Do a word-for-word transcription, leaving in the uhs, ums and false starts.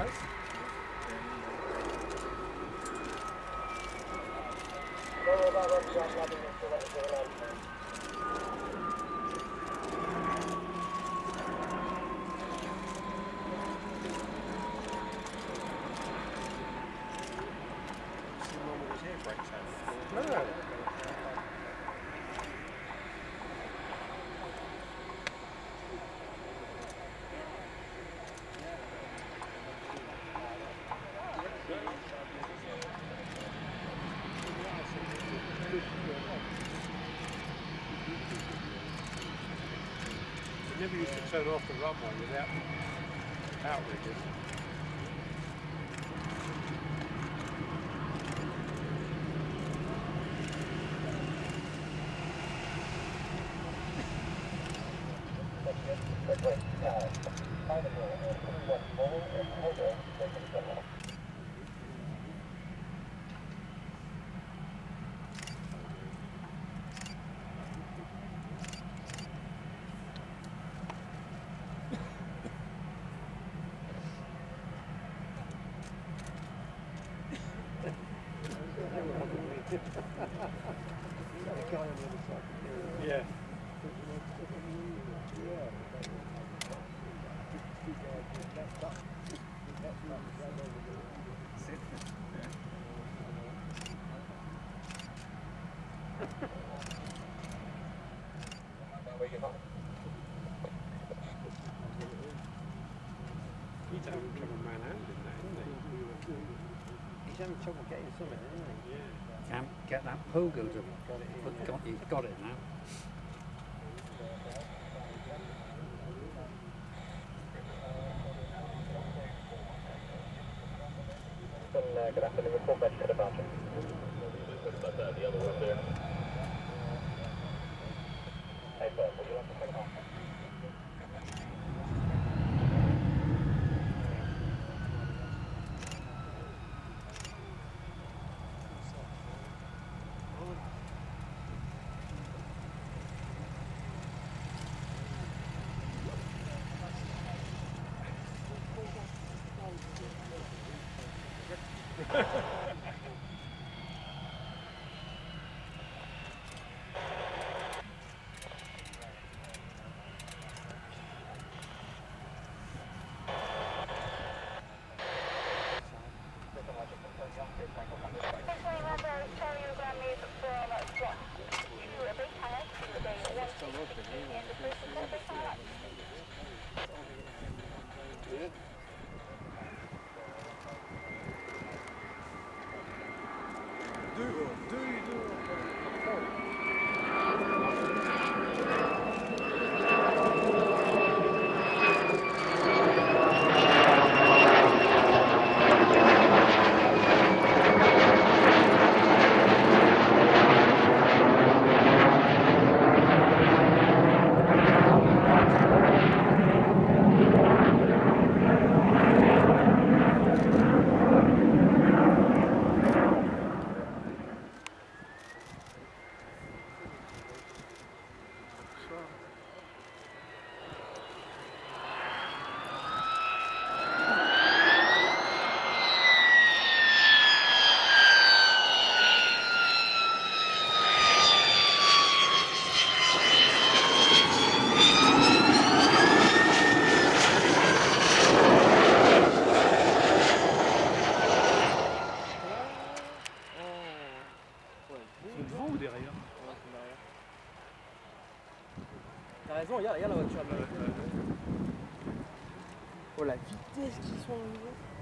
We never used to turn off the runway without outriggers. Yeah. He's having trouble manhandling that, isn't he? He's having trouble getting something, isn't he? Yeah. Can't get that pogo to put, got, he's got it now. Good afternoon, report back to departure. What about that, the other one there? Hey, sir, would you like to take off? T'as raison, regarde, regarde la voiture. Oh la vitesse qu'ils sont au niveau.